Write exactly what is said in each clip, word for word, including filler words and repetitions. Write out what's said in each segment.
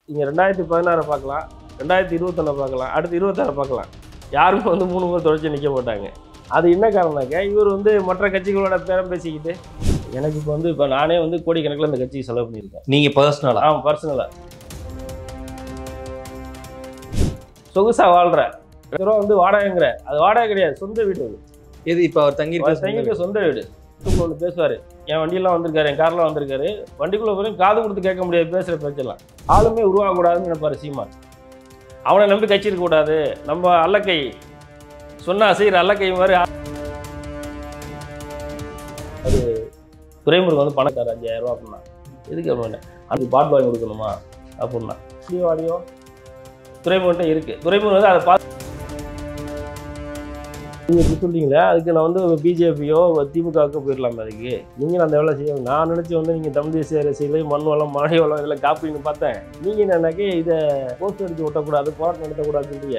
நீங்கள் ரெண்டாயிரத்தி பதினாறு பார்க்கலாம், ரெண்டாயிரத்தி இருபத்தொன்று பார்க்கலாம், அடுத்து இருபத்தாறு பார்க்கலாம். யாருக்கும் வந்து மூணு பேர் தொடர்ச்சி நிற்க மாட்டாங்க. அது என்ன காரணம்னாக்க இவர் வந்து மற்ற கட்சிகளோட பேரம் பேசிக்கிட்டு எனக்கு இப்போ வந்து இப்போ நானே வந்து கோடிக்கணக்கில் இந்த கட்சிக்கு செலவு பண்ணியிருக்கேன். நீங்கள் பர்சனலாக? ஆமாம், பர்சனலாக. சொகுசாக வாழ்கிற ரூபா வந்து வாடகைங்கிற, அது வாடகை கிடையாது, சொந்த வீடு. அது எது இப்போ அவர் தங்கியிருக்க தங்கியிருக்க சொந்த வீடு. ஒன்று பேசுவார், என் வண்டியெல்லாம் வந்திருக்காரு, என் கார்லாம் வந்திருக்காரு, வண்டிக்குள்ளே போய் காது கொடுத்து கேட்க முடியாது பேசுகிற பேச்செல்லாம். ஆளுமே உருவாகக்கூடாதுன்னு நினைப்பார் சீமான். அவனை நம்பி கட்சி இருக்கக்கூடாது, நம்ம அல்லக்கை சொன்னா செய்கிற அல்லக்கை மாதிரி. அது துறைமுருகன் வந்து பணக்கார அஞ்சாயிரம் ரூபா அப்படின்னா எதுக்கு அப்படின்னா அதுக்கு பாட்டு வாங்கி கொடுக்கணுமா அப்படின்னா இப்படியோ வாடியோ துறைமுகன்ட்ட இருக்குது. துறைமுருகன் வந்து அதை பார்த்து நீங்கள் எப்படி சொல்கிறீங்களே, அதுக்கு நான் வந்து பிஜேபியோ திமுகவுக்கோ போயிடலாமே. அதுக்கு நீங்கள் அந்த வேலை செய்ய நான் நினச்சி வந்து நீங்கள் தமிழ் தேசிய அரசியல் மண் வளம் மழை வளம் இதெல்லாம் காப்பின்னு பார்த்தேன். நீங்கள் என்னன்னாக்கே இதை போஸ்ட் அடித்து ஒட்டக்கூடாது, போராட்டம் நடத்தக்கூடாதுன்னு சொல்றீங்க.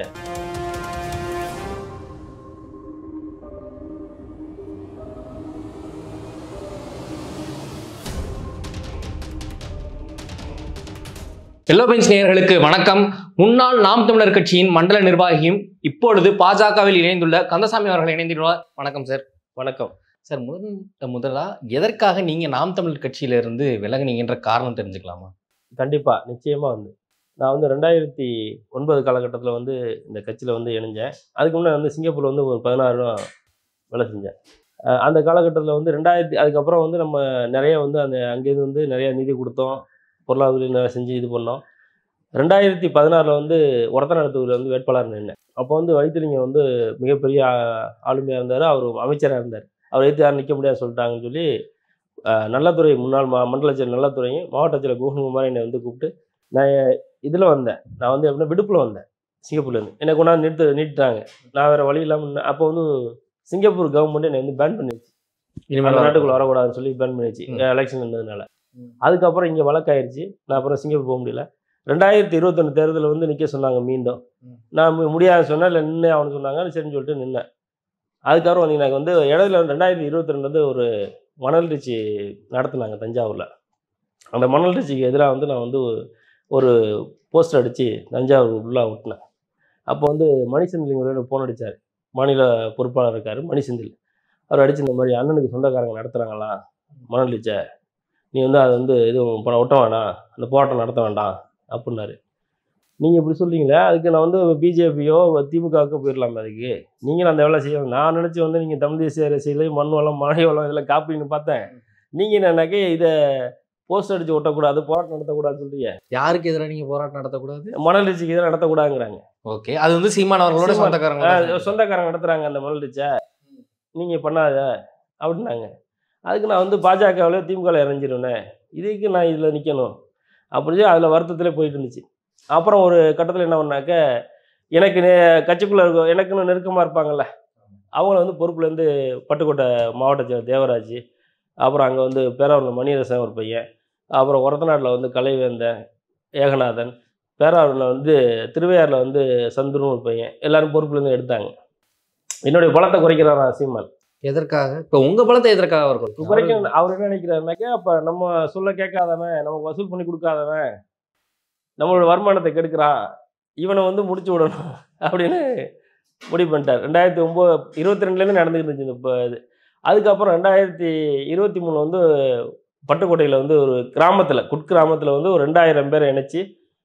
எல்லோ பெஞ்ச் நேயர்களுக்கு வணக்கம். முன்னாள் நாம் தமிழர் கட்சியின் மண்டல நிர்வாகியும் இப்பொழுது பாஜகவில் இணைந்துள்ள கந்தசாமி அவர்கள் இணைந்துள்ளார். வணக்கம் சார். வணக்கம் சார். முதல் முதலா எதற்காக நீங்க நாம் தமிழர் கட்சியிலிருந்து விலகுனீங்கன்ற காரணம் தெரிஞ்சுக்கலாமா? கண்டிப்பாக, நிச்சயமாக. வந்து நான் வந்து ரெண்டாயிரத்தி ஒன்பது காலகட்டத்தில் வந்து இந்த கட்சியில் வந்து இணைஞ்சேன். அதுக்கு முன்னாடி வந்து சிங்கப்பூரில் வந்து ஒரு பதினாறு ரூபா வேலை செஞ்சேன். அந்த காலகட்டத்தில் வந்து ரெண்டாயிரத்தி அதுக்கப்புறம் வந்து நம்ம நிறைய வந்து அந்த அங்கேருந்து வந்து நிறையா நிதி கொடுத்தோம், பொருளாதார நிறைய செஞ்சு இது பண்ணோம். ரெண்டாயிரத்தி பதினாறில் வந்து ஒரத்தநாடு வந்து வேட்பாளர் நின்றேன். அப்போ வந்து வைத்திலிங்கம் வந்து மிகப்பெரிய ஆளுமையாக இருந்தார், அவர் அமைச்சராக இருந்தார். அவர் எடுத்து யாரும் நிற்க முடியாது சொல்லிட்டாங்கன்னு சொல்லி நல்லத்துறை முன்னாள் மா மண்டல செயலர் நல்லத்துறையும் மாவட்ட செயலர் குமார் என்னை வந்து கூப்பிட்டு நான் இதில் வந்தேன். நான் வந்து எப்படின்னா விடுப்பில் வந்தேன் சிங்கப்பூர்லேருந்து. என்னை கொண்டாந்து நிறுத்து நீட்டாங்க. நான் வேறு வழி இல்லாமல் அப்போ வந்து சிங்கப்பூர் கவர்மெண்ட் என்னை வந்து பேன் பண்ணிடுச்சு. இனிமேல் நாட்டுக்குள்ளே வரக்கூடாதுன்னு சொல்லி பேன் பண்ணிடுச்சு எலெக்ஷன் இருந்ததுனால. அதுக்கப்புறம் இங்கே வழக்காயிருச்சு. நான் அப்புறம் சிங்கப்பூர் போக முடியல. ரெண்டாயிரத்தி இருபத்தொன்று தேர்தலில் வந்து நிற்க சொன்னாங்க மீண்டும். நான் முடியாது சொன்னேன், இல்லை நின்று அவனு சொன்னாங்க, சரின்னு சொல்லிட்டு நின்னேன். அதுக்கப்புறம் வந்து எனக்கு வந்து இடையில ரெண்டாயிரத்தி இருபத்தி ரெண்டு வந்து ஒரு மணல் ரீச்சி நடத்துனாங்க தஞ்சாவூரில். அந்த மணல் ரீச்சிக்கு எதிராக வந்து நான் வந்து ஒரு போஸ்டர் அடித்து தஞ்சாவூர் உள்ளாக விட்டினேன். அப்போ வந்து மணிசெந்தில் ஃபோன் அடித்தார். மாநில பொறுப்பாளர் இருக்கார் மணிசெந்தில். அவர் அடித்து இந்த மாதிரி அண்ணனுக்கு சொந்தக்காரங்க நடத்துகிறாங்களா மணல் ரீச்சை, நீ வந்து அதை வந்து எதுவும் பணம் ஒட்ட வேண்டாம், அந்த போராட்டம் நடத்த வேண்டாம் அப்படின்னாரு. நீங்கள் இப்படி சொல்கிறீங்களே, அதுக்கு நான் வந்து பிஜேபியோ திமுகவுக்கோ போயிடலாமே. அதுக்கு நீங்களும் அந்த வேலை செய்ய நான் நினச்சி வந்து நீங்கள் தமிழ் தேசிய அரசியல் மண் வளம் மழை வளம் இதெல்லாம் காப்பின்னு பார்த்தேன். நீங்கள் என்னன்னாக்கே இதை போஸ்ட் அடித்து ஒட்டக்கூடாது, போராட்டம் நடத்தக்கூடாதுன்னு சொல்றீங்க. யாருக்கு எதிராக நீங்கள் போராட்டம் நடத்தக்கூடாது? மணல் ரீச்சிக்கு எதிராக நடத்தக்கூடாதுங்கிறாங்க. ஓகே, அது வந்து சீமான் அவர்களோட சொந்தக்காரங்க சொந்தக்காரங்க நடத்துகிறாங்க அந்த மணல் ரீச்சை, நீங்கள் பண்ணாத அப்படின்னாங்க. அதுக்கு நான் வந்து பாஜகவில் திமுகவில் இறஞ்சிருவேன், இதுக்கு நான் இதில் நிற்கணும் அப்படி அதில் வருத்தத்திலே போயிட்டு இருந்துச்சு. அப்புறம் ஒரு கட்டத்தில் என்ன பண்ணாக்க எனக்கு நே கட்சிக்குள்ளே இருக்க எனக்குன்னு நெருக்கமாக இருப்பாங்கள்ல, அவங்கள வந்து பொறுப்புலேருந்து பட்டுக்கோட்டை மாவட்ட செயலர் தேவராஜ், அப்புறம் அங்கே வந்து பேராவூரில் மணியரசன் ஒரு பையன், அப்புறம் ஒரத்தநாட்டில் வந்து கலைவேந்தன் ஏகநாதன், பேராவூரில் வந்து திருவையாறில் வந்து சந்துருன்னு ஒரு பையன், எல்லோரும் பொறுப்புலேருந்து எடுத்தாங்க. என்னுடைய பலத்தை குறைக்கிறாரா சீமான். எதற்காக? இப்போ உங்கள் பலத்தை எதற்காக அவர் குறைக்க அவர் என்ன நினைக்கிறாருனாக்கா, அப்போ நம்ம சொல்ல கேட்காதவன், நமக்கு வசூல் பண்ணி கொடுக்காதவன், நம்மளோட வருமானத்தை கெடுக்கிறான், இவனை வந்து முடிச்சு விடணும் அப்படின்னு முடிவு பண்ணிட்டார். ரெண்டாயிரத்தி ஒம்பது இருபத்தி ரெண்டுலேருந்து நடந்துக்கிட்டு இருந்துச்சு இப்போ இது. அதுக்கப்புறம் ரெண்டாயிரத்தி இருபத்தி மூணு வந்து பட்டுக்கோட்டையில் வந்து ஒரு கிராமத்தில் குட்கிராமத்தில் வந்து ஒரு ரெண்டாயிரம் பேரை இணைச்சி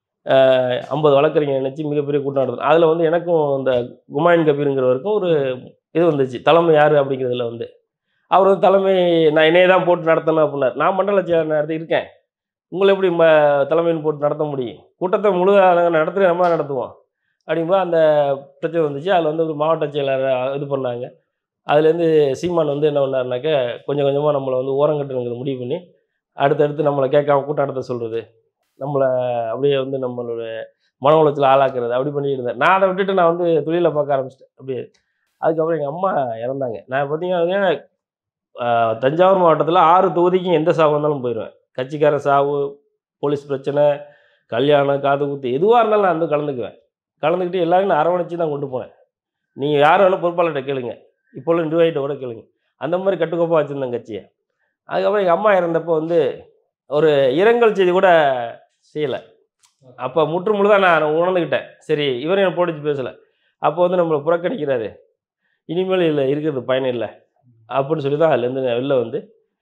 ஐம்பது வழக்கறிஞர் இணைச்சி மிகப்பெரிய கூட்டம் நடந்தது. அதில் வந்து எனக்கும் இந்த குமாயின் கபீருங்கிறவருக்கும் ஒரு இது வந்துச்சு, தலைமை யார் அப்படிங்கிறதுல வந்து அவர் வந்து தலைமை நான் என்னையே தான் போட்டு நடத்தணும் அப்படின்னார். நான் மண்டல செயலர் நடத்தி இருக்கேன், உங்களை எப்படி ம தலைமைன்னு போட்டு நடத்த முடியும், கூட்டத்தை முழு நடத்துகிற நம்ம நடத்துவோம் அப்படிங்கும்போது அந்த பிரச்சனை வந்துச்சு. அதில் வந்து ஒரு மாவட்ட செயலர் இது பண்ணாங்க. அதுலேருந்து சீமான் வந்து என்ன பண்ணாருனாக்க கொஞ்சம் கொஞ்சமாக நம்மளை வந்து ஓரங்கட்டுங்கிறது முடிவு பண்ணி அடுத்தடுத்து நம்மளை கேட்காம கூட்டம் நடத்த சொல்கிறது, நம்மளை அப்படியே வந்து நம்மளோட மன உளைச்சல் ஆளாக்குறது அப்படி பண்ணிட்டு இருந்தேன். நான் அதை விட்டுட்டு நான் வந்து தொழிலை பார்க்க ஆரம்பிச்சிட்டேன் அப்படியே. அதுக்கப்புறம் எங்கள் அம்மா இறந்தாங்க. நான் பார்த்தீங்கன்னா தஞ்சாவூர் மாவட்டத்தில் ஆறு தொகுதிக்கும் எந்த சாவு வந்தாலும் போயிடுவேன். கட்சிக்கார சாவு, போலீஸ் பிரச்சனை, கல்யாணம், காது குத்து எதுவாக இருந்தாலும் நான் வந்து கலந்துக்குவேன். கலந்துக்கிட்டு எல்லாரும் நான் அரவணைச்சி தான் கொண்டு போனேன். நீங்கள் யார் வேணும் பொறுப்பாளர்கிட்ட கேளுங்க, இப்போ உள்ள நிர்வாகிட்ட கூட கேளுங்க. அந்த மாதிரி கட்டுக்கோப்பாக வச்சுருந்தேன் கட்சியை. அதுக்கப்புறம் எங்கள் அம்மா இறந்தப்போ வந்து ஒரு இரங்கல் செய்தி கூட செய்யலை. அப்போ முற்று முழுதாக நான் உணர்ந்துக்கிட்டேன். சரி இவரும் என்னை போட்டு பேசலை. அப்போ வந்து நம்மளை புறக்கணிக்கிறாரு, இனிமேல் இல்லை இருக்கிறது பயன் இல்லை அப்படின்னு சொல்லி தான் அதுலேருந்து வெளில வந்து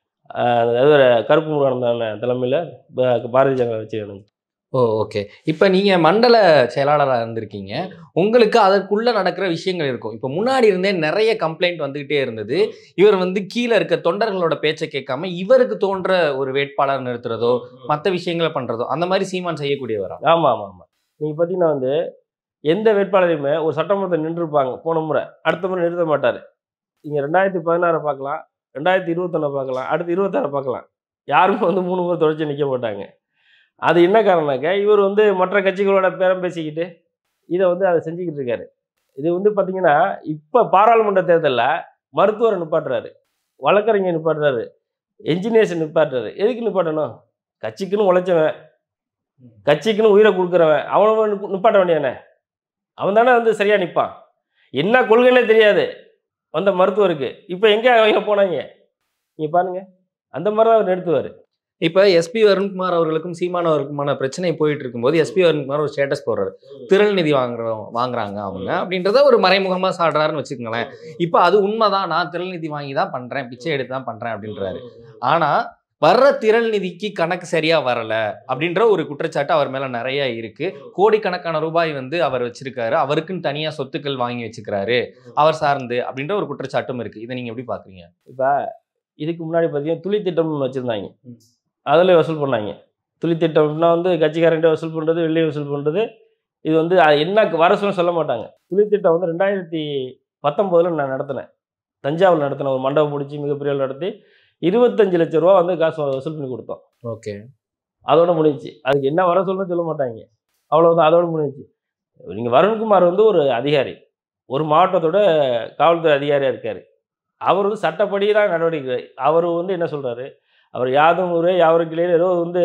அது கருப்பு முருகானந்தான தலைமையில் பாரதிய ஜனதா வச்சு. Oh okay. இப்போ நீங்கள் மண்டல செயலாளராக இருந்திருக்கீங்க, உங்களுக்கு அதற்குள்ளே நடக்கிற விஷயங்கள் இருக்கும். இப்போ முன்னாடி இருந்தே நிறைய கம்ப்ளைண்ட் வந்துக்கிட்டே இருந்தது. இவர் வந்து கீழே இருக்க தொண்டர்களோட பேச்சை கேட்காம இவருக்கு தோன்ற ஒரு வேட்பாளர் நிறுத்துறதோ மற்ற விஷயங்களை பண்ணுறதோ அந்த மாதிரி சீமான் செய்யக்கூடியவரா? ஆமாம் ஆமாம் ஆமாம். நீங்கள் பார்த்தீங்கன்னா வந்து எந்த வேட்பாளரையுமே ஒரு சட்டமன்றத்தை நின்றுருப்பாங்க போன முறை, அடுத்த முறை நிறுத்த மாட்டார். நீங்கள் ரெண்டாயிரத்தி பதினாறை பார்க்கலாம், ரெண்டாயிரத்தி இருபத்தொன்னை பார்க்கலாம், அடுத்து இருபத்தாறை பார்க்கலாம், யாருமே வந்து மூணு முறை தொடர்ச்சி நிற்க மாட்டாங்க. அது என்ன காரணம்னாக்க இவர் வந்து மற்ற கட்சிகளோட பேரம் பேசிக்கிட்டு இதை வந்து அதை செஞ்சுக்கிட்டு இருக்காரு. இது வந்து பார்த்தீங்கன்னா இப்போ பாராளுமன்ற தேர்தலில் மருத்துவரை நிப்பாட்டுறாரு, வழக்கறிஞர் நிப்பாட்டுறாரு, என்ஜினியர்ஸ் நிப்பாட்டுறாரு. எதுக்கு நிப்பாட்டணும்? கட்சிக்குன்னு உழைச்சவன், கட்சிக்குன்னு உயிரை கொடுக்குறவன் அவனை நிப்பாட்ட வேண்டியானே. அவன் தானே வந்து சரியாக நிற்பான். என்ன கொள்கைன்னே தெரியாது வந்த மருத்துவருக்கு. இப்போ எங்கே அவங்க போனாங்க நீங்கள் பாருங்கள். அந்த மாதிரி தான் அவர் நிறுத்துவார். இப்போ எஸ்பி வருண்குமார் அவர்களுக்கும் சீமான் அவருக்குமான பிரச்சனை போயிட்டு இருக்கும்போது எஸ்பி வருண்குமார் ஒரு ஸ்டேட்டஸ் போடுறாரு, திரள் நிதி வாங்குற வாங்குறாங்க அவங்க அப்படின்றத ஒரு மறைமுகமாக சாடுறாருன்னு வச்சுக்கோங்களேன். இப்போ அது உண்மைதான், நான் திரள் நிதி வாங்கி தான் பண்ணுறேன், பிச்சை எடுத்து தான் பண்ணுறேன் அப்படின்றாரு. ஆனால் வர்ற திரள் நிதிக்கு கணக்கு சரியாக வரலை அப்படின்ற ஒரு குற்றச்சாட்டு அவர் மேலே நிறைய இருக்குது. கோடிக்கணக்கான ரூபாய் வந்து அவர் வச்சிருக்காரு, அவருக்குன்னு தனியாக சொத்துக்கள் வாங்கி வச்சுக்கிறாரு அவர் சார்ந்து அப்படின்ற ஒரு குற்றச்சாட்டும் இருக்குது. இதை நீங்கள் எப்படி பார்க்குறீங்க? இப்போ இதுக்கு முன்னாடி பார்த்தீங்கன்னா துளி திட்டம்னு வச்சுருந்தாங்க, அதில் வசூல் பண்ணாங்க. துளி திட்டம்னா வந்து கட்சிக்காரன்ட்ட வசூல் பண்ணுறது, வெள்ளையை வசூல் பண்ணுறது. இது வந்து என்ன வர சொல்ல சொல்ல மாட்டாங்க. துளி திட்டம் வந்து ரெண்டாயிரத்தி பத்தொம்போதில் நான் நடத்தினேன், தஞ்சாவூர் நடத்தினேன். ஒரு மண்டபம் பிடிச்சி மிகப்பெரிய நடத்தி இருபத்தஞ்சு லட்ச ரூபா வந்து காசு வசூல் பண்ணி கொடுத்தோம். ஓகே, அதோட முடிஞ்சிச்சு. அதுக்கு என்ன வர சொல்லணும்னு சொல்ல மாட்டாங்க, அவ்வளோதான், அதோட முடிஞ்சிச்சு. நீங்கள் வருண்குமார் வந்து ஒரு அதிகாரி, ஒரு மாவட்டத்தோட காவல்துறை அதிகாரியாக இருக்கார். அவர் வந்து சட்டப்படி தான் நடவடிக்கை. அவர் வந்து என்ன சொல்கிறாரு, அவர் யாதும் ஊரே யாவரும் கிளியர் ஏதோ வந்து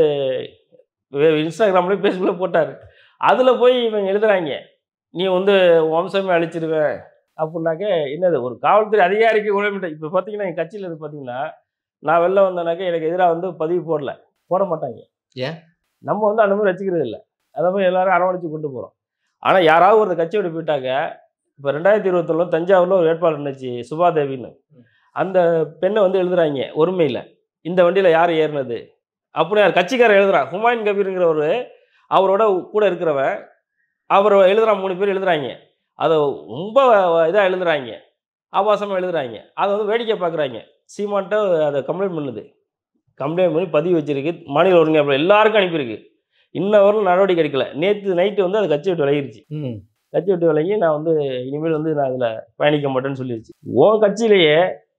இன்ஸ்டாகிராம்லேயும் ஃபேஸ்புக்கில் போட்டார். அதில் போய் இவங்க எழுதுகிறாங்க, நீ வந்து வம்சமே அழிச்சிருவேன் அப்படின்னாக்க என்னது ஒரு காவல்துறை அதிகாரிக்கு உழைமிட்ட. இப்போ பார்த்தீங்கன்னா எங்கள் கட்சியில் இது பார்த்தீங்கன்னா நான் வெளில வந்தேனாக்க எனக்கு எதிராக வந்து பதிவு போடல, போட மாட்டாங்க. ஏன்? நம்ம வந்து அந்த மாதிரி வச்சுக்கிறது இல்லை. அதை போய் எல்லோரும் அரவணைச்சு கொண்டு போகிறோம். ஆனால் யாராவது ஒரு கட்சி விட்டு போயிட்டாக்க, இப்போ ரெண்டாயிரத்தி இருபத்தொன்னில் தஞ்சாவூரில் ஒரு வேட்பாளர் இருந்துச்சு சுபாதேவின்னு, அந்த பெண்ணை வந்து எழுதுகிறாங்க ஒருமையில், இந்த வண்டியில் யார் ஏறினது அப்படின்னு யார் கட்சிக்காரர் எழுதுறான். ஹுமாயூன் கபீருங்கிறவர் அவரோட கூட இருக்கிறவன் அவர் எழுதுகிறான், மூணு பேர் எழுதுகிறாங்க. அதை ரொம்ப இதாக எழுதுகிறாங்க, ஆபாசமாக எழுதுகிறாங்க. அதை வந்து வேடிக்கை பார்க்குறாங்க. சீமான்ட்ட அதை கம்ப்ளைண்ட் பண்ணுது, கம்ப்ளைண்ட் பண்ணி பதிவு வச்சுருக்கு, மாநில ஒருங்கிணைப்பு எல்லாருக்கும் அனுப்பியிருக்கு. இன்ன வரலும் நடவடிக்கை எடுக்கல. நேற்று நைட்டு வந்து அது கட்சி விட்டு விலகிருச்சு. கட்சி விட்டு விலகி நான் வந்து இனிமேல் வந்து நான் அதில் பயணிக்க மாட்டேன்னு சொல்லிடுச்சு. உன் கட்சியிலேயே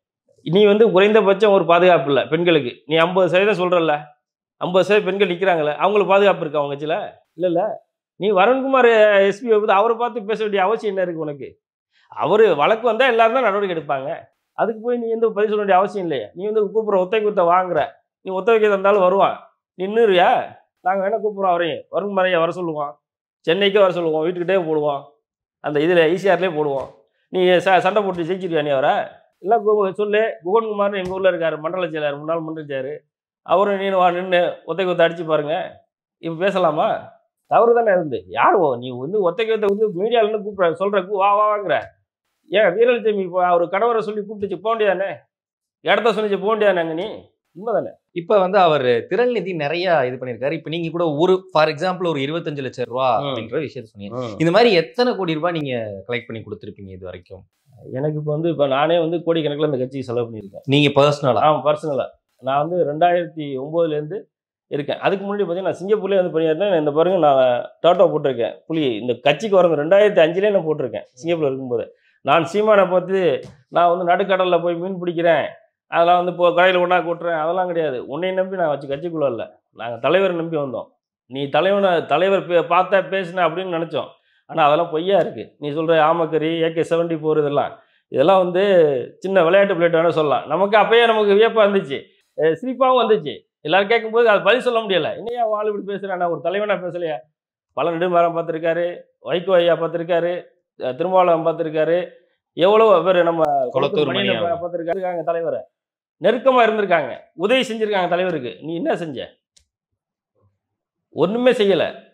நீ வந்து குறைந்தபட்சம் ஒரு பாதுகாப்பு இல்லை பெண்களுக்கு. நீ ஐம்பது சதவீதம் சொல்கிறல்ல, ஐம்பது சதவீதம் பெண்கள் நிற்கிறாங்களே, அவங்களுக்கு பாதுகாப்பு இருக்கா அவங்க கட்சியில்? இல்லை இல்லை. நீ வருண்குமார் எஸ்பி வந்து அவரை பார்த்து பேச வேண்டிய அவசியம் என்ன இருக்குது உனக்கு? அவர் வழக்கு வந்தால் எல்லாரும் தான் நடவடிக்கை எடுப்பாங்க. அதுக்கு போய் நீ எந்த பதில் சொல்ல வேண்டிய அவசியம் இல்லையே. நீ வந்து கூப்பிட்ற ஒத்தை குத்த வாங்குற, நீ ஒத்த வைக்க தந்தாலும் வருவான், நின்றுறியா? நாங்கள் வேணால் கூப்பிட்றோம் அவரையும், வருண்குமாரையை வர சொல்லுவோம், சென்னைக்கே வர சொல்லுவோம், வீட்டுக்கிட்டே போடுவோம், அந்த இதில் ஈசிஆர்லேயே போடுவோம். நீ ச சண்டை போட்டு ஜெயிச்சிருவியா நீ அவரை? இல்லை சொல்லு. குகன்குமார்னு எங்கள் ஊரில் இருக்கார், மண்டல செயலாளர், முன்னாள் மண்டல செயலாளர். அவரும் நீ வா நின்று ஒத்தை குத்த அடித்து பாருங்கள், இப்போ பேசலாமா? தவறு தானே இருந்து யார் நீ வந்து ஒத்தைக்கு ஒத்த வந்து மீடியாவில்னு கூப்பிட்ற சொல்கிற வா வா வாங்குற. ஏன் வீரலட்சுமி இப்போ அவர் கணவரை சொல்லி கூப்பிட்டுச்சு போக வேண்டியதானே, இடத்த சொல்லிச்சு போக வேண்டியதானே அங்கே நீ? உண்மை தானே. இப்போ வந்து அவர் திரள் நிதி நிறைய இது பண்ணியிருக்காரு. இப்போ நீங்கள் கூட ஒரு ஃபார் எக்ஸாம்பிள் ஒரு இருபத்தஞ்சு லட்சம் ரூபா அப்படின்ற விஷயத்த சொன்னீங்க. இந்த மாதிரி எத்தனை கோடி ரூபாய் நீங்கள் கலெக்ட் பண்ணி கொடுத்துருப்பீங்க இது வரைக்கும்? எனக்கு இப்போ வந்து இப்போ நானே வந்து கோடிக்கணக்கில் இந்த கட்சிக்கு செலவு பண்ணியிருக்கேன். நீங்கள் பர்சனலாக? ஆமாம், பர்சனலாக. நான் வந்து ரெண்டாயிரத்தி ஒம்போதுலேருந்து இருக்கேன். அதுக்கு முன்னாடி பார்த்தீங்கன்னா நான் சிங்கப்பூர்லேயே வந்து பண்ணியிருந்தேன். இந்த பாருங்க நான் டாட்டோ போட்டிருக்கேன், புலி இந்த கட்சிக்கு வரங்க ரெண்டாயிரத்தி அஞ்சுலேயே நான் போட்டிருக்கேன் சிங்கப்பூரில் இருக்கும்போது. நான் சீமானை பார்த்து நான் வந்து நடுக்கடலில் போய் மீன் பிடிக்கிறேன், அதெல்லாம் வந்து இப்போ கடையில் ஒன்றா கூட்டுறேன், அதெல்லாம் கிடையாது. உன்னை நம்பி நான் வச்சு கட்சிக்குள்ளே இல்லை, நாங்கள் தலைவரை நம்பி வந்தோம். நீ தலைவனை தலைவர் பே பார்த்தா பேசினேன் அப்படின்னு நினச்சோம். ஆனால் அதெல்லாம் பொய்யா இருக்குது. நீ சொல்கிற ஆமக்கரி, ஏகே செவன்ட்டி ஃபோர் இதெல்லாம் இதெல்லாம் வந்து சின்ன விளையாட்டு பிளேட் வேணால் சொல்லலாம். நமக்கு அப்போயே நமக்கு வியப்பாக இருந்துச்சு, சிரிப்பாகவும் வந்துச்சு. எல்லோரும் கேட்கும்போது அது பதில் சொல்ல முடியலை. இன்னையா வாழ் இப்படி பேசுகிறேன், நான் ஒரு தலைவனாக பேசலையா? பல நெடுமாறம் பார்த்துருக்காரு, வைகோ ஐயா பார்த்துருக்காரு, திருமாவளவன் பார்த்துருக்காரு, எவ்வளோ பேர் நம்ம குளத்தூர் மணி பார்த்துருக்காரு. தலைவரை நெருக்கமாக இருந்திருக்காங்க, உதவி செஞ்சுருக்காங்க தலைவருக்கு. நீ என்ன செஞ்ச? ஒன்றுமே செய்யலை.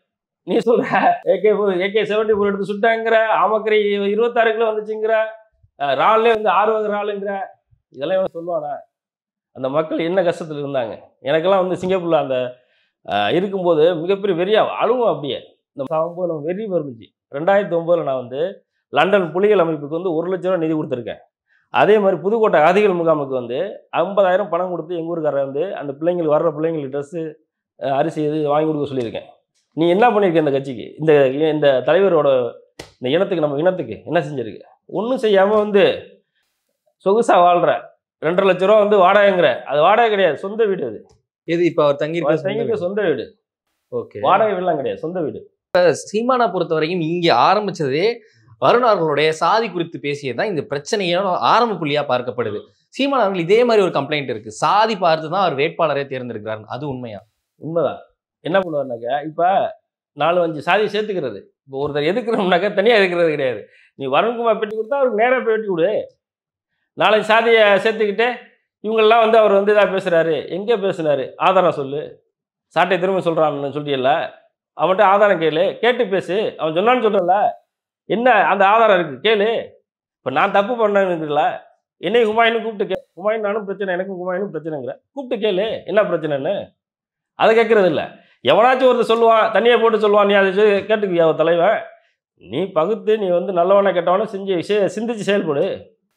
நீ சொல்ற ஏகே ஏகே செவன்டி ஃபோர் எடுத்து சுட்டாங்கிற, ஆமக்கரை இருபத்தாறு கிலோ வந்துச்சுங்கிற, ராள்லே வந்து ஆறு வகை ராளுங்கிற, இதெல்லாம் இவன் சொல்லுவானா? அந்த மக்கள் என்ன கஷ்டத்தில் இருந்தாங்க. எனக்கெல்லாம் வந்து சிங்கப்பூரில் அந்த இருக்கும்போது மிகப்பெரிய வெறியா அழுவும். அப்படியே இந்த ஒன்பது நம்ம வெறி வருந்துச்சு. ரெண்டாயிரத்தி ஒன்பதுல நான் வந்து லண்டன் புலிகள் அமைப்புக்கு வந்து ஒரு லட்ச ரூபா நிதி கொடுத்துருக்கேன். அதே மாதிரி புதுக்கோட்டை அகதிகள் முகாமுக்கு வந்து ஐம்பதாயிரம் பணம் கொடுத்து எங்கள் ஊருக்காரர் வந்து அந்த பிள்ளைங்களுக்கு வர்ற பிள்ளைங்களுக்கு ட்ரெஸ்ஸு அரிசி இது வாங்கி கொடுக்க சொல்லியிருக்கேன். நீ என்ன பண்ணியிருக்க இந்த கட்சிக்கு, இந்த இந்த தலைவரோட இந்த இனத்துக்கு, நம்ம இனத்துக்கு என்ன செஞ்சிருக்கு? ஒன்றும் செய்யாமல் வந்து சொகுசாக வாழ்கிற, ரெண்டரை லட்ச ரூபா வந்து வாடகைங்கிற, அது வாடகை கிடையாது, சொந்த வீடு. அது எது இப்போ அவர் தங்கியிருக்க தங்கியிருக்க சொந்த வீடு. ஓகே, வாடகை வீடுலாம் கிடையாது, சொந்த வீடு. சீமானை பொறுத்த வரைக்கும் இங்கே ஆரம்பிச்சதே வருண் அவர்களுடைய சாதி குறித்து பேசியதான் இந்த பிரச்சனையோட ஆரம்ப புள்ளியா பார்க்கப்படுது. சீமான் அவர்கள் இதே மாதிரி ஒரு கம்ப்ளைண்ட் இருக்கு, சாதி பார்த்து தான் அவர் வேட்பாளரே தேர்ந்தெடுக்கிறார். அது உண்மையா? உண்மைதான். என்ன பண்ணுவாருனாக்கா, இப்போ நாலு அஞ்சு சாதியை சேர்த்துக்கிறது. இப்போ ஒருத்தர் எதுக்குறோம்னாக்கா தனியாக எதுக்கிறது கிடையாது. நீ வருண்குமார் பெட்டி கொடுத்தா அவருக்கு நேராக போய் வெட்டி கொடு. நாலஞ்சு சாதியை சேர்த்துக்கிட்டு இவங்கெல்லாம் வந்து அவர் வந்து இதாக பேசுகிறாரு, எங்கே பேசுனாரு, ஆதாரம் சொல்லு. சாட்டை திரும்ப சொல்கிறான்னு சொல்லியல்ல, அவன்கிட்ட ஆதாரம் கேளு, கேட்டு பேசு. அவன் சொன்னான்னு சொல்கிறல, என்ன அந்த ஆதாரம் இருக்குது கேளு. இப்போ நான் தப்பு பண்ணேன்னுல, என்னையும் ஹுமாயூனும் கூப்பிட்டு கே ஹுமாயூன் நானும் பிரச்சனை, எனக்கும் ஹுமாயூனும் பிரச்சனைங்கிற, கூப்பிட்டு கேளு என்ன பிரச்சனைன்னு. அதை கேட்கறது இல்லை. எவனாச்சும் ஒருத்தர் சொல்லுவான், தனியாக போட்டு சொல்லுவான், நீ அதை கேட்டுக்குவியா ஒரு தலைவன்? நீ பகுத்து நீ வந்து நல்லவனை கெட்டவனை செஞ்சு விஷய சிந்திச்சு செயல்படு.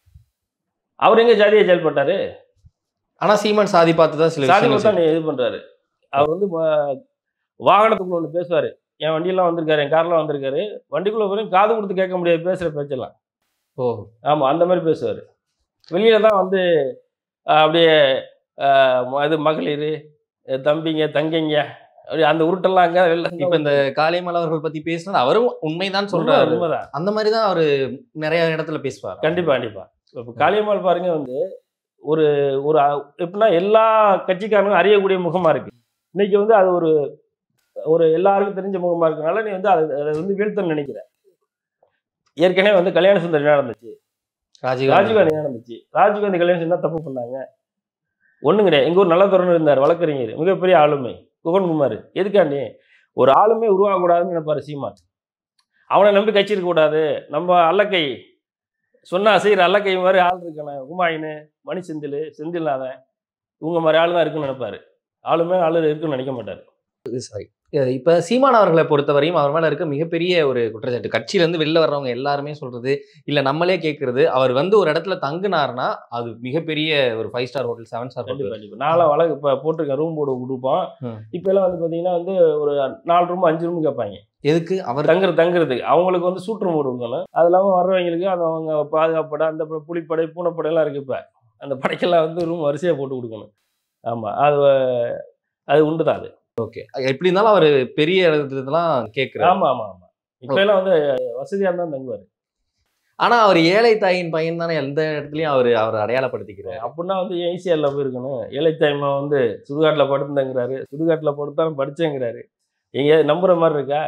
அவர் எங்கே ஜாதியை செயல்பட்டாரு? ஆனால் சீமான் சாதி பார்த்து தான் சில சாதி பார்த்து தான் நீ இது பண்ணுறாரு. அவர் வந்து வாகனத்துக்குள்ள ஒன்று பேசுவார், என் வண்டியெல்லாம் வந்திருக்காரு, என் கார்லாம் வந்திருக்காரு, வண்டிக்குள்ளே போய் காது கொடுத்து கேட்க முடியாது பேசுகிற பேச்செல்லாம். ஓ ஆமாம், அந்த மாதிரி பேசுவார். வெளியில் தான் வந்து அப்படியே இது மகளிர், தம்பிங்க, தங்கைங்க, அப்படி அந்த உருட்டெல்லாம் அங்கே வெளில. இப்போ இந்த காளியம்மாள் அவர்கள் பற்றி பேசினது அவரும் உண்மைதான் சொல்கிறாரு. உண்மைதான். அந்த மாதிரி தான் அவர் நிறைய இடத்துல பேசுவார். கண்டிப்பாக கண்டிப்பாக. இப்போ காளியம்மாள் பாருங்க வந்து ஒரு ஒரு எப்படின்னா எல்லா கட்சிக்காரங்களும் அறியக்கூடிய முகமாக இருக்குது. இன்னைக்கு வந்து அது ஒரு ஒரு எல்லாருக்கும் தெரிஞ்ச முகமாக இருக்கனால நீ வந்து அதை அதை வந்து வீழ்த்தன்னு நினைக்கிற. ஏற்கனவே வந்து கல்யாண சுந்தரி நடந்துச்சு, ராஜீவ்காந்தி நடந்துச்சு. ராஜீவ்காந்தி கல்யாணம் சுந்தரி தப்பு பண்ணாங்க, ஒன்றும் கிடையாது. எங்கள் ஊர் நல்ல துறன்னு இருந்தார், வழக்கறிஞர், மிகப்பெரிய ஆளுமை குகன்குமார். எதுக்காண்டி ஒரு ஆளுமே உருவாகக்கூடாதுன்னு நினைப்பார் சீமான். அவனை நம்பி கட்சி இருக்கக்கூடாது, நம்ம அல்லக்கை சொன்னா செய்கிற அல்லக்கை மாதிரி ஆள் இருக்கணும். ஹுமாயூனு, மணி செந்தில், செந்தில்நாதன், இவங்க மாதிரி ஆள் தான் இருக்குன்னு நினைப்பாரு. ஆளுமே ஆளு இருக்குன்னு நினைக்க மாட்டார். சாரி, இப்போ சீமான் அவர்களை பொறுத்தவரையும் அவர் மேலே இருக்க மிகப்பெரிய ஒரு குற்றச்சாட்டு, கட்சியிலேருந்து வெளில வர்றவங்க எல்லாருமே சொல்கிறது, இல்லை நம்மளே கேட்குறது, அவர் வந்து ஒரு இடத்துல தங்குனாருன்னா அது மிகப்பெரிய ஒரு five star hotel, seven star hotel. கண்டிப்பாக நாலாம் வழக்கு இப்போ போட்டிருக்கேன், ரூம் போர்டு கொடுப்போம். இப்போ எல்லாம் வந்து பார்த்தீங்கன்னா வந்து ஒரு நாலு ரூம் அஞ்சு ரூம் கேட்பாங்க. எதுக்கு? அவர் தங்குற தங்குறதுக்கு அவங்களுக்கு வந்து சூட் ரூம் போர்டு கொடுக்கணும். அது இல்லாமல் வர்றவங்களுக்கு அந்த அவங்க பாதுகாப்படை, அந்த புலிப்படை, பூனைப்படையெல்லாம் இருக்குது. இப்போ அந்த படைக்கெல்லாம் வந்து ரூம் வரிசையாக போட்டு கொடுக்கணும். ஆமாம், அது அது உண்டு தான். அது ஓகே. எப்படி இருந்தாலும் அவர் பெரிய இடத்துலலாம் கேட்குறாரு. ஆமாம் ஆமாம் ஆமாம். இப்போ எல்லாம் வந்து வசதியாக இருந்தால் தங்குவார். ஆனால் அவர் ஏழை தாயின் பையன் தானே எந்த இடத்துலையும் அவர் அவர் அடையாளப்படுத்திக்கிறார். அப்படின்னா வந்து ஈஸியாக போயிருக்கணும். ஏழை தாய்மா வந்து சுடுகாட்டில் படுத்துங்கிறாரு, சுடுகாட்டில் படுத்தாலும் படித்தேங்கிறாரு. எங்கேயாவது நம்புற மாதிரி இருக்கா?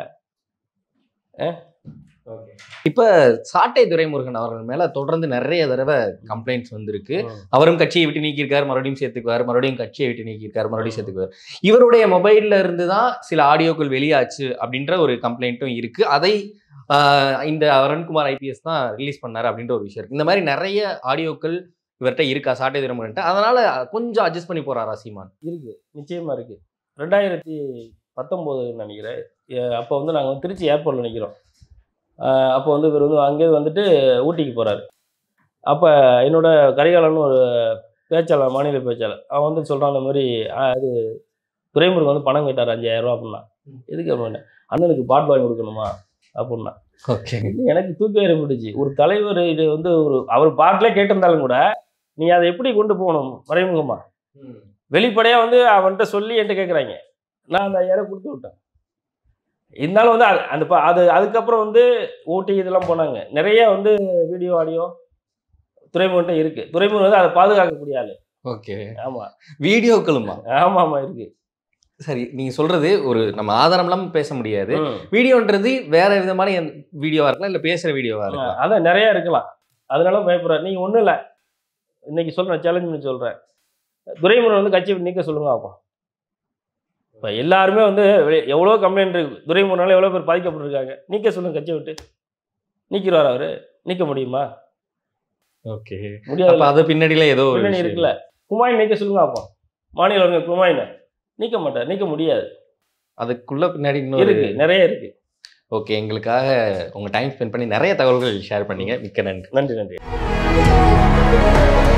ஓகே. இப்போ சாட்டை துரைமுருகன் அவர்கள் மேல தொடர்ந்து நிறைய தடவை கம்ப்ளைண்ட்ஸ் வந்திருக்கு. அவரும் கட்சியை விட்டு நீக்கியிருக்காரு, மறுபடியும் சேர்த்துக்குவார், மறுபடியும் கட்சியை விட்டு நீக்கியிருக்காரு, மறுபடியும் சேர்த்துக்குவார். இவருடைய மொபைல்ல இருந்து தான் சில ஆடியோக்கள் வெளியாச்சு அப்படின்ற ஒரு கம்ப்ளைண்ட்டும் இருக்கு. அதை இந்த வருண்குமார் ஐபிஎஸ் தான் ரிலீஸ் பண்ணாரு அப்படின்ற ஒரு விஷயம் இருக்கு. இந்த மாதிரி நிறைய ஆடியோக்கள் இவர்கிட்ட இருக்கா சாட்டை துரைமுருகன்? அதனால கொஞ்சம் அட்ஜஸ்ட் பண்ணி போறாரா சீமான்? இருக்கு, நிச்சயமா இருக்கு. ரெண்டாயிரத்தி பத்தொம்போது நினைக்கிறேன், அப்போ வந்து நாங்கள் வந்து திருச்சி ஏர்போர்ட்டில் நிற்கிறோம். அப்போ வந்து இவர் வந்து அங்கேயே வந்துட்டு ஊட்டிக்கு போகிறாரு. அப்போ என்னோட கரிகாலன்னு ஒரு பேச்சாளர், மாநில பேச்சாளர், அவன் வந்து சொல்கிறான் அந்த மாதிரி இது துரைமுருகன் வந்து பணம் கேட்டார் அஞ்சாயிரரூவா அப்படின்னா. எதுக்கு அப்படின்னா, அண்ணனுக்கு பாட்டு வாங்கி கொடுக்கணுமா அப்படின்னா. ஓகே, எனக்கு தூக்கி ஏறிப்பட்டுச்சு. ஒரு தலைவர் இது வந்து ஒரு அவர் பாட்டிலே கேட்டிருந்தாலும் கூட நீ அதை எப்படி கொண்டு போகணும் மறைமுகமா? வெளிப்படையாக வந்து அவன்கிட்ட சொல்லி என்கிட்ட கேட்குறாங்க. நான் அந்த ஐயாயிரம் கொடுத்து விட்டேன். இருந்தாலும் வந்து அந்த அது அதுக்கப்புறம் வந்து ஊட்டி இதெல்லாம் போனாங்க. நிறைய வந்து வீடியோ ஆடியோ துறைமுகன்ட்ட இருக்கு. துறைமுகம் வந்து அதை பாதுகாக்கக்கூடிய ஆளு. ஓகே, ஆமா, வீடியோக்களுமா? ஆமா ஆமா இருக்கு. சரி, நீங்க சொல்றது ஒரு நம்ம ஆதாரம் இல்லாம பேச முடியாது. வீடியோன்றது வேற விதமான வீடியோவா இருக்கலாம், இல்ல பேசுற வீடியோவா இருக்கலாம். அதான் நிறைய இருக்கலாம். அதனால பயப்படுறாரு. நீங்க ஒண்ணும் இல்லை, இன்னைக்கு சொல்றேன், சேலஞ்ச் பண்ணி சொல்றேன், துரைமுருகன் வந்து கட்சியை நீக்க சொல்லுங்க. ஆகும் இப்போ எல்லாருமே வந்து வெளி- எவ்வளோ கம்ப்ளைண்ட் இருக்கு, துரைமுருகனால எவ்வளோ பேர் பாதிக்கப்பட்டிருக்காங்க. நீக்க சொல்லுங்க கட்சியை விட்டு. நீக்கிடுவார் அவர்? நீக்க முடியுமா? ஓகே. முடியாது. அப்ப அது பின்னாடியில ஏதோ ஒரு பின்னணி விஷயம் இருக்குல்ல. குமாயின் நீக்க சொல்லுங்க அப்போ. மாநில ஒருங்க குமாயினை நீக்க மாட்டார், நீக்க முடியாது. அதுக்குள்ள பின்னாடி இன்னொரு இருக்கு, நிறைய இருக்கு. ஓகே. எங்களுக்காக உங்க டைம் ஸ்பெண்ட் பண்ணி நிறைய தகவல்கள் ஷேர் பண்ணீங்க. மிக்க நன்றி. நன்றி நன்றி